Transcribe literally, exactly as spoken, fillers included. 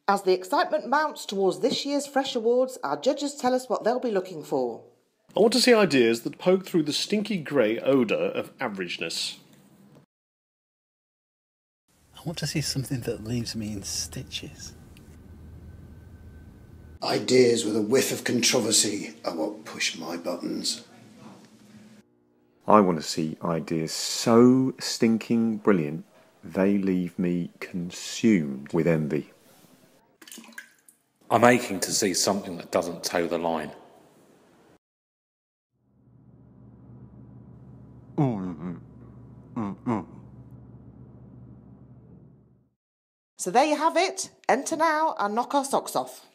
As the excitement mounts towards this year's Fresh Awards, our judges tell us what they'll be looking for. I want to see ideas that poke through the stinky grey odour of averageness. I want to see something that leaves me in stitches. Ideas with a whiff of controversy are what push my buttons. I want to see ideas so stinking brilliant they leave me consumed with envy. I'm aching to see something that doesn't toe the line. So there you have it. Enter now and knock our socks off.